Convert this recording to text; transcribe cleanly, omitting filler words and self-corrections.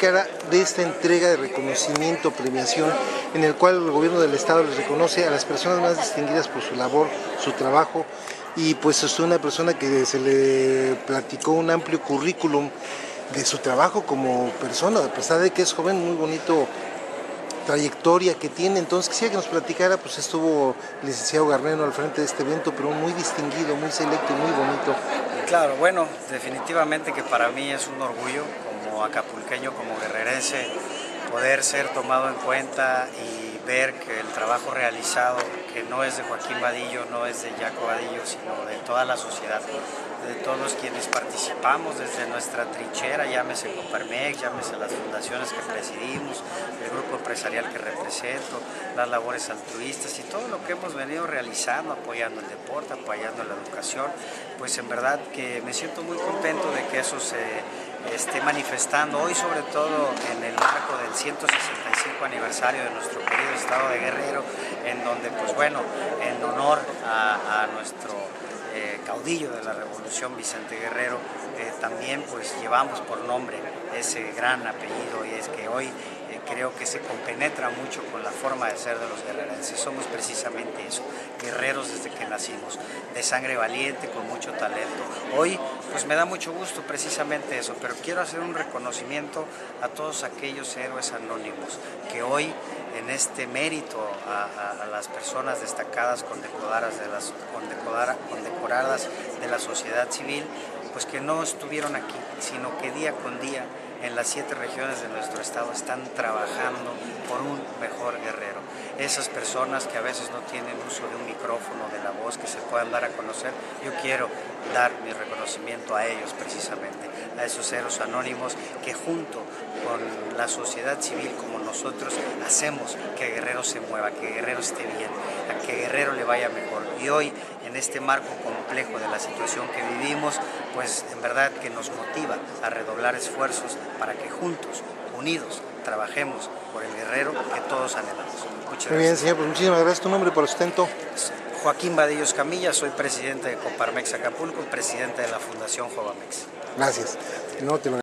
platicara de esta entrega de reconocimiento, premiación, en el cual el gobierno del estado les reconoce a las personas más distinguidas por su labor, su trabajo, y pues es una persona que se le platicó un amplio currículum de su trabajo como persona, a pesar de que es joven, muy bonito trayectoria que tiene. Entonces quisiera que nos platicara, pues estuvo el licenciado Garnero al frente de este evento, pero muy distinguido, muy selecto y muy bonito. Claro, bueno, definitivamente que para mí es un orgullo como acapulqueño, como guerrerense, poder ser tomado en cuenta y ver que el trabajo realizado, que no es de Joaquín Vadillo, no es de Jaco Vadillo, sino de toda la sociedad, de todos quienes participamos desde nuestra trinchera, llámese Coparmex, llámese las fundaciones que presidimos, el grupo empresarial que represento, las labores altruistas y todo lo que hemos venido realizando, apoyando el deporte, apoyando la educación, pues en verdad que me siento muy contento de que eso se esté manifestando hoy, sobre todo en el marco del 165 aniversario de nuestro querido estado de Guerrero, en donde pues bueno, en honor a nuestro caudillo de la revolución, Vicente Guerrero, también pues llevamos por nombre ese gran apellido, y es que hoy creo que se compenetra mucho con la forma de ser de los guerrerenses. Somos precisamente eso, guerreros desde que nacimos, de sangre valiente, con mucho talento. Hoy pues me da mucho gusto precisamente eso, pero quiero hacer un reconocimiento a todos aquellos héroes anónimos que hoy en este mérito a las personas destacadas condecoradas de la sociedad civil, pues que no estuvieron aquí, sino que día con día en las 7 regiones de nuestro estado están trabajando por un mejor Guerrero. Esas personas que a veces no tienen uso de un micrófono, de la voz, que se puedan dar a conocer, yo quiero dar mi reconocimiento a ellos precisamente, a esos héroes anónimos que junto con la sociedad civil como nosotros hacemos que Guerrero se mueva, que Guerrero esté bien, a que Guerrero le vaya mejor. Y hoy, en este marco complejo de la situación que vivimos, pues en verdad que nos motiva a redoblar esfuerzos para que juntos, unidos, trabajemos por el Guerrero que todos anhelamos. Muchas gracias. Muy bien, señor, pues muchísimas gracias. ¿Tu nombre por ostento? Joaquín Vadillo Escamilla, soy presidente de Coparmex Acapulco, presidente de la Fundación Jovamex. Gracias. No, te lo